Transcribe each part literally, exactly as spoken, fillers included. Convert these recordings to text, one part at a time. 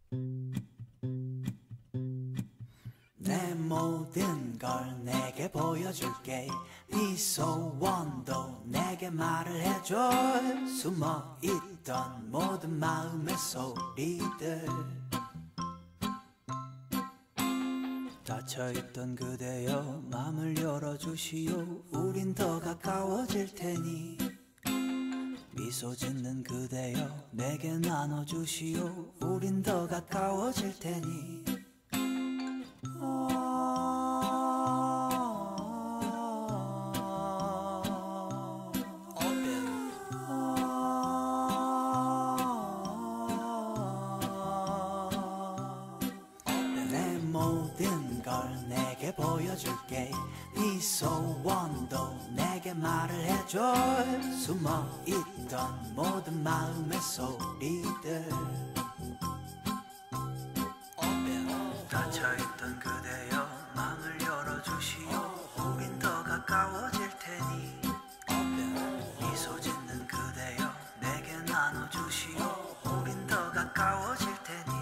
내 모든 걸 내게 보여줄게. 네 소원도 내게 말을 해줘. 숨어있던 모든 마음의 소리들, 닫혀있던 그대여 맘을 열어주시오. 우린 더 가까워질 테니 미소 짓는 그대여 내게 나눠주시오. 우린 더 가까워질 테니. 내 모든 걸 내게 보여줄게. 네 소원도 내게 말을 해줘. 숨어있던 모든 마음의 소리들, 닫혀있던 그대여 맘을 열어주시오. 우린 더 가까워질 테니 미소 짓는 그대여 내게 나눠주시오. 우린 더 가까워질 테니.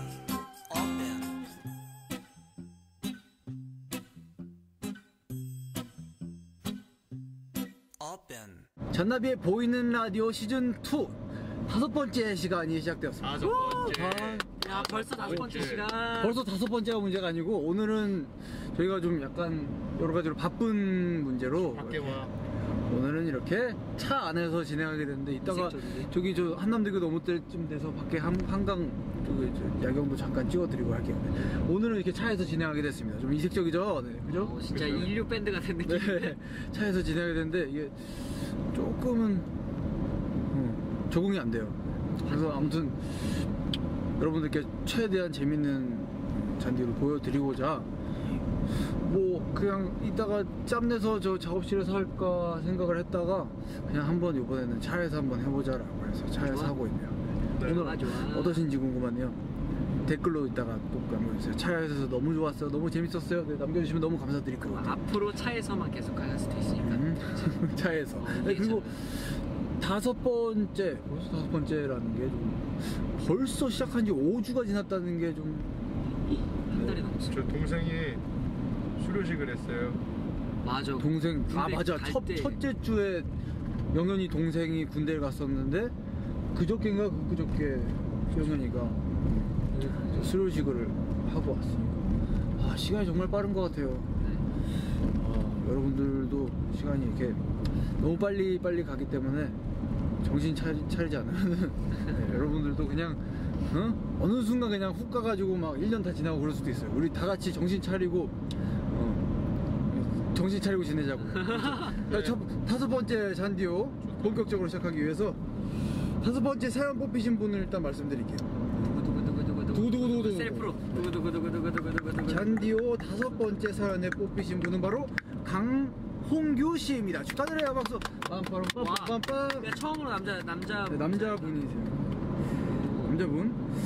잔나비의 보이는 라디오 시즌 투 다섯 번째 시간이 시작되었습니다. 다섯 번째. 아, 야, 벌써 다섯 번째 시간. 벌써 다섯 번째가 문제가 아니고, 오늘은 저희가 좀 약간 여러 가지로 바쁜 문제로 밖에 와. 오늘은 이렇게 차 안에서 진행하게 됐는데, 이따가 이색적이네. 저기 저 한남대교 넘을 때쯤 돼서 밖에 한, 한강 저기 저 야경도 잠깐 찍어드리고 할게요. 네. 오늘은 이렇게 차에서 진행하게 됐습니다. 좀 이색적이죠? 네, 그죠? 어, 진짜 인류 밴드 같은 느낌. 네, 차에서 진행하게 됐는데 이게 조금은 음, 적응이 안 돼요. 그래서 아무튼 여러분들께 최대한 재밌는 잔디를 보여드리고자 뭐 그냥 이따가 짬내서 저 작업실에서 할까 생각을 했다가 그냥 한번 이번에는 차에서 한번 해보자라고 해서 차에서 좋아. 하고 있네요. 네. 오늘 좋아, 좋아. 어떠신지 궁금하네요. 댓글로 이따가 또 남겨주세요. 차에서 너무 좋았어요, 너무 재밌었어요. 네, 남겨주시면 너무 감사드릴 것 같아요. 앞으로 차에서만 계속 갈 수도 있으니까. 음, 차에서. 어, 네, 그리고 괜찮아요. 다섯 번째, 벌써 다섯 번째라는 게 좀 벌써 시작한 지 오 주가 지났다는 게 좀 한 달이 넘었어. 저 동생이 수료식을 했어요. 맞아. 동생, 아 군대 맞아, 갈 첫, 때. 첫째 주에 영현이 동생이 군대를 갔었는데 그저께인가 그 그저께 영현이가 수료식을 하고 왔으니까 아 시간이 정말 빠른 것 같아요. 아, 여러분들도 시간이 이렇게 너무 빨리 빨리 가기 때문에 정신 차리, 차리지 않으면 네, 여러분들도 그냥 어? 어느 순간 그냥 훅 가가지고 막 일 년 다 지나고 그럴 수도 있어요. 우리 다 같이 정신 차리고 어, 정신 차리고 지내자고요. 자, 첫, 다섯 번째 잔디오 본격적으로 시작하기 위해서 다섯 번째 사연 뽑히신 분을 일단 말씀드릴게요. 두구두구두구두구. 셀프로. 두구두구두구두구두구두구. 잔디오 다섯 번째 사연에 뽑히신 분은 바로 강홍규 씨입니다. 축하드려요. 박수. 빰빰빰빰빰. 야, 처음으로 남자 남자 네, 남자분이세요. 남자분.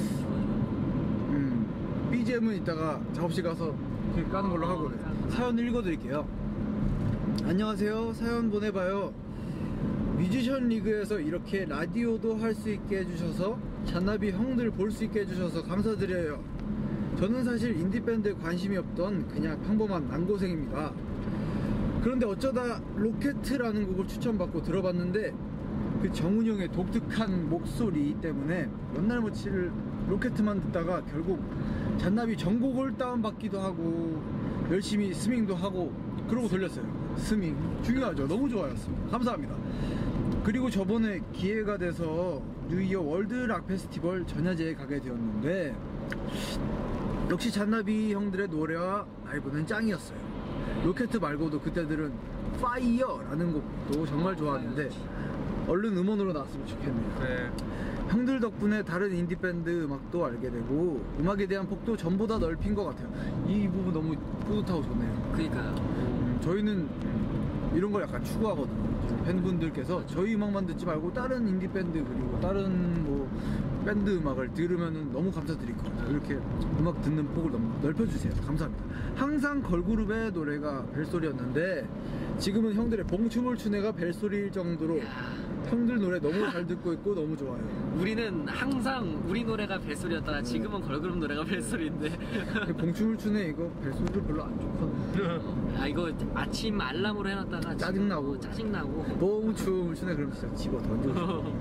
음, 비지엠은 이따가 작업실 가서 이렇게 까는 걸로 하고 네. 사연을 읽어드릴게요. 안녕하세요. 사연 보내봐요. 뮤지션 리그에서 이렇게 라디오도 할 수 있게 해주셔서 잔나비 형들 볼 수 있게 해주셔서 감사드려요. 저는 사실 인디밴드에 관심이 없던 그냥 평범한 난고생입니다. 그런데 어쩌다 로켓라는 곡을 추천받고 들어봤는데 그 정훈 형의 독특한 목소리 때문에 옛날 며칠 로켓만 듣다가 결국 잔나비 전곡을 다운받기도 하고 열심히 스밍도 하고 그러고 돌렸어요. 스밍 중요하죠. 너무 좋아였습니다. 감사합니다. 그리고 저번에 기회가 돼서 뉴이어 월드 락 페스티벌 전야제에 가게 되었는데 역시 잔나비 형들의 노래와 라이브는 짱이었어요. 로켓 말고도 그때들은 파이어라는 곡도 정말 좋아하는데 얼른 음원으로 나왔으면 좋겠네요. 네. 형들 덕분에 다른 인디밴드 음악도 알게 되고 음악에 대한 폭도 전보다 넓힌 것 같아요. 이 부분 너무 뿌듯하고 좋네요. 그니까요. 음, 저희는 이런 걸 약간 추구하거든요. 저희 팬분들께서 저희 음악만 듣지 말고 다른 인디밴드 그리고 다른 뭐 밴드 음악을 들으면 너무 감사드릴 것 같아요. 이렇게 음악 듣는 폭을 너무 넓혀주세요. 감사합니다. 항상 걸그룹의 노래가 벨소리였는데 지금은 형들의 봉춤을 춘 애가 벨소리일 정도로 형들 노래 너무 잘 듣고 있고 너무 좋아요. 우리는 항상 우리 노래가 벨소리였다가 지금은 걸그룹 노래가 벨소리인데. 봉춤을 추네 이거 벨소리도 별로 안 좋거든. 아 이거 아침 알람으로 해놨다가 짜증나고. 짜증나고. 봉춤을 추네 그럼 진짜 집어 던져.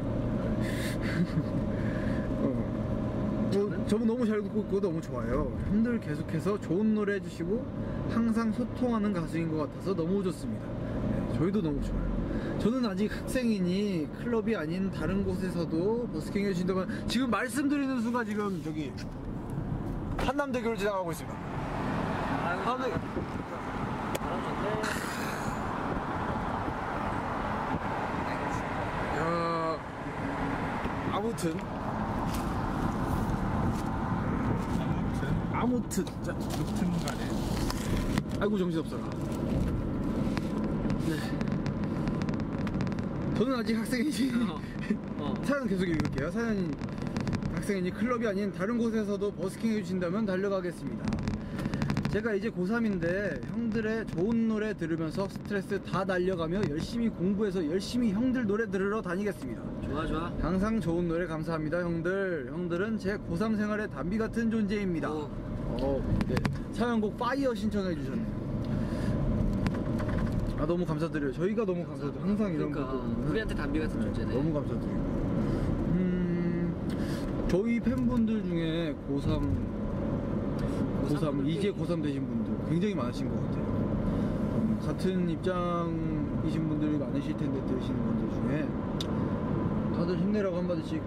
어. 뭐, 저분 너무 잘 듣고 있고 너무 좋아요. 형들 계속해서 좋은 노래 해주시고 항상 소통하는 가수인 것 같아서 너무 좋습니다. 네, 저희도 너무 좋아요. 저는 아직 학생이니 클럽이 아닌 다른 곳에서도 버스킹 해주신다면 지금 말씀드리는 순간 지금 저기 한남대교를 지나가고 있습니다. 한남대교. 야, 아무튼 아무튼 자, 무튼 간에 아이고 정신없어라. 네. 저는 아직 학생이지. 어, 어. 사연 계속 읽을게요. 사연 학생이니 클럽이 아닌 다른 곳에서도 버스킹 해주신다면 달려가겠습니다. 제가 이제 고삼인데 형들의 좋은 노래 들으면서 스트레스 다 날려가며 열심히 공부해서 열심히 형들 노래 들으러 다니겠습니다. 좋아 좋아. 항상 좋은 노래 감사합니다 형들. 형들은 제 고삼 생활의 담비 같은 존재입니다. 오. 어, 네. 사연곡 파이어 신청해 주셨네요. 아 너무 감사드려요. 저희가 너무 감사드려요. 항상 이런 그러니까 거 보면은. 우리한테 담비 같은 존재네. 너무 감사드리고. 음, 저희 팬분들 중에 고삼 고삼 이제 고삼 되신 분들 굉장히 많으신 것 같아요. 음, 같은 입장이신 분들이 많으실 텐데 들으시는 분들 중에 다들 힘내라고 한마디씩.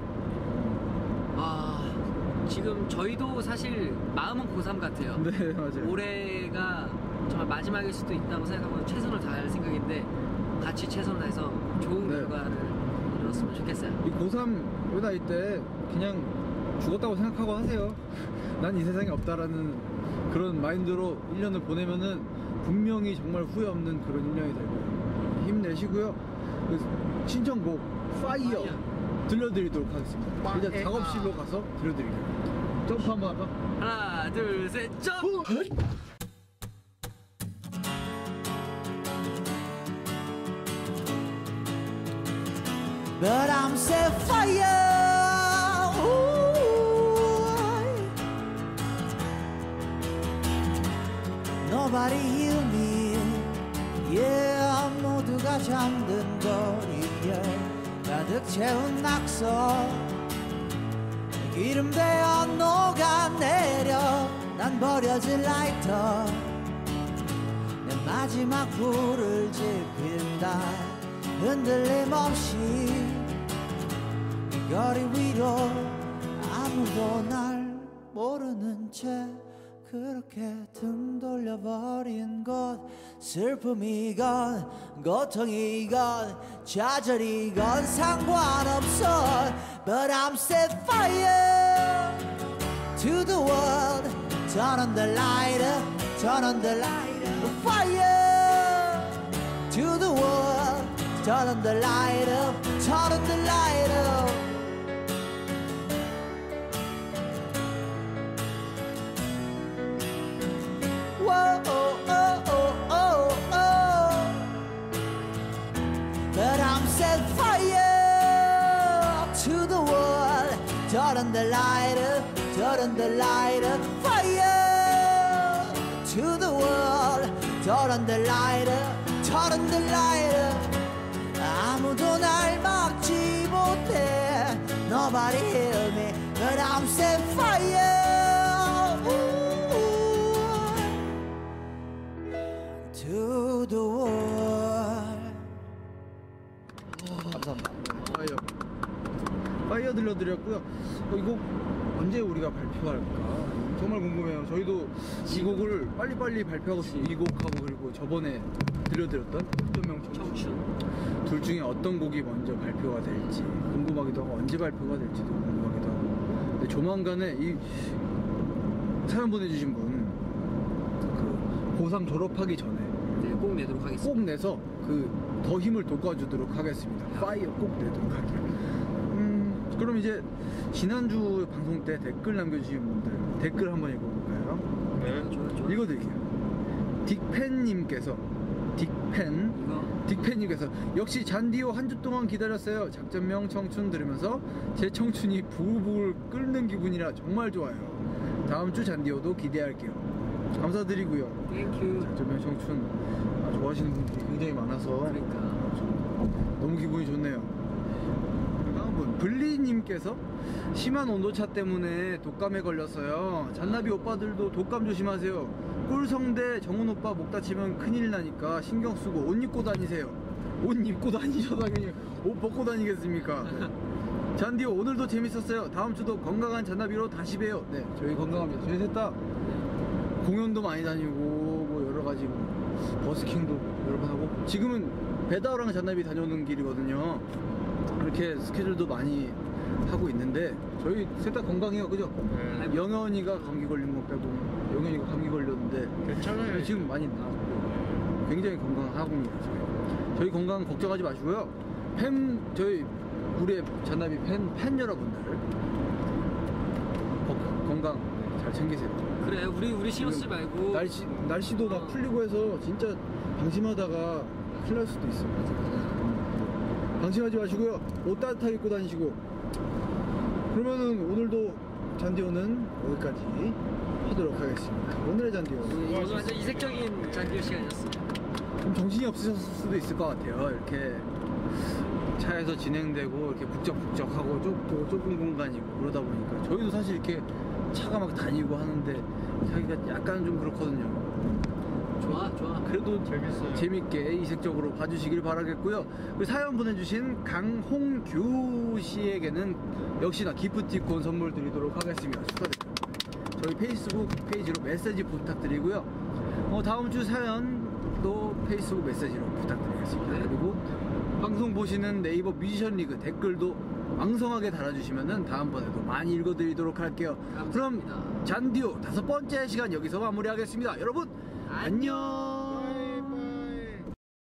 아 지금 저희도 사실 마음은 고삼 같아요. 네 맞아요. 올해가 정말 마지막일 수도 있다고 생각하고 최선을 다할 생각인데 같이 최선을 다해서 좋은 네. 결과를 이뤘으면 좋겠어요. 이 고삼 요 나이 때 그냥 죽었다고 생각하고 하세요. 난 이 세상에 없다라는 그런 마인드로 일 년을 보내면은 분명히 정말 후회 없는 그런 일 년이 될 거예요. 힘내시고요. 그 신청곡 파이어 들려드리도록 하겠습니다. 이제 작업실로 가서 들려드릴게요. 점프 한번 할까? 하나 둘 셋 점프! But I'm set fire. Ooh. Nobody heal me. Yeah, 모두가 잠든 거리에 가득 채운 낙서 기름 되어 녹아내려 난 버려진 라이터 내 마지막 불을 지핀다 흔들림 없이 이 거리 위로 아무도 날 모르는 채 그렇게 등 돌려버린 것 슬픔이건 고통이건 좌절이건 상관없어 But I'm set fire to the world Turn on the light Turn on the light Fire to the world Turn on the light up, turn on the light up. Whoa, oh, oh, oh, oh, oh. But I'm set fire to the world. Turn on the light up, turn on the light up. Fire to the world. Turn on the light up, turn on the light up. 아무도 날 막지 못해 Nobody heal me But I'm set fire Ooh. To the world. 감사합니다. 파이어 파이어 들려드렸고요. 어, 이 곡 언제 우리가 발표할까 정말 궁금해요. 저희도 이 곡을 빨리빨리 발표하고 싶어요. 이 곡하고 그리고 저번에 들려드렸던 흑조명 청춘 둘 중에 어떤 곡이 먼저 발표가 될지 궁금하기도 하고 언제 발표가 될지도 궁금하기도 하고 근데 조만간에 이 사연 보내주신 분 그 고삼 졸업하기 전에 네, 꼭 내도록 하겠습니다. 꼭 내서 그 더 힘을 돋궈주도록 하겠습니다. 파이어 꼭 내도록 할게요. 음, 그럼 이제 지난주 방송 때 댓글 남겨주신 분들 댓글 한번 읽어볼까요? 네. 좋아 좋아. 읽어드릴게요. 딕팬님께서 딕펜 이거 딕펜님께서 역시 잔디오 한 주 동안 기다렸어요. 작전명 청춘 들으면서 제 청춘이 부글부글 끓는 기분이라 정말 좋아요. 다음 주 잔디오도 기대할게요. 감사드리고요. 땡큐. 작전명 청춘 아, 좋아하시는 분들이 굉장히 많아서 그러니까 너무 기분이 좋네요. 다음 분 블리님께서 심한 온도차 때문에 독감에 걸렸어요. 잔나비 오빠들도 독감 조심하세요. 꿀성대 정훈 오빠 목 다치면 큰일 나니까 신경 쓰고 옷 입고 다니세요. 옷 입고 다니셔 당연히 옷 벗고 다니겠습니까? 잔디오 오늘도 재밌었어요. 다음 주도 건강한 잔나비로 다시 봬요. 네, 저희 건강합니다. 저희 셋 다 공연도 많이 다니고 뭐 여러 가지 뭐 버스킹도 여러 번 하고 지금은 배다오랑 잔나비 다녀오는 길이거든요. 이렇게 스케줄도 많이 하고 있는데 저희 셋 다 건강해요, 그죠? 네. 영현이가 감기 걸린 거 빼고 영현이가 감기 걸렸는데 괜찮아요. 지금 많이 나았고 굉장히 건강하고 저희. 저희 건강 걱정하지 마시고요. 팬 저희 우리의 잔나비 팬, 팬 여러분들 거- 건강 잘 챙기세요. 그래 우리 우리 신경 쓰지 지금 말고 날씨 날씨도 막 풀리고 해서 진짜 방심하다가 큰일 날 수도 있어요. 방심하지 마시고요. 옷 따뜻하게 입고 다니시고. 그러면은 오늘도 잔디오는 여기까지 하도록 하겠습니다. 오늘의 잔디오 오늘 완전 이색적인 잔디오 시간이었어. 좀 정신이 없으셨을 수도 있을 것 같아요. 이렇게 차에서 진행되고 이렇게 북적북적하고 좁고 좁은 공간이고 그러다 보니까 저희도 사실 이렇게 차가 막 다니고 하는데 자기가 약간 좀 그렇거든요. 좋아 좋아. 그래도 재밌어요. 재밌게 이색적으로 봐주시길 바라겠고요. 그리고 사연 보내주신 강홍규 씨에게는 역시나 기프티콘 선물 드리도록 하겠습니다. 축하드립니다. 저희 페이스북 페이지로 메시지 부탁드리고요. 어, 다음 주 사연도 페이스북 메시지로 부탁드리겠습니다. 그리고 방송 보시는 네이버 뮤지션 리그 댓글도 왕성하게 달아주시면은 다음번에도 많이 읽어드리도록 할게요. 감사합니다. 그럼 잔디오 다섯 번째 시간 여기서 마무리하겠습니다. 여러분 안녕.